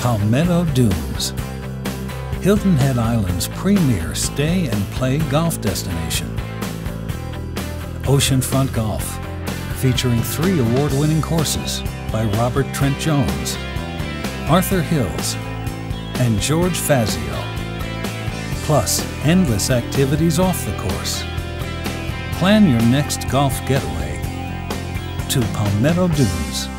Palmetto Dunes, Hilton Head Island's premier stay and play golf destination. Oceanfront Golf, featuring 3 award-winning courses by Robert Trent Jones, Arthur Hills, and George Fazio, plus endless activities off the course. Plan your next golf getaway to Palmetto Dunes.